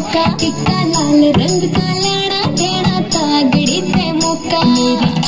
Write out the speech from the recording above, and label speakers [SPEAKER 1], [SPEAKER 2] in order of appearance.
[SPEAKER 1] टिक्का लाल रंग का लेना देना तागड़ी ते मौका मेरी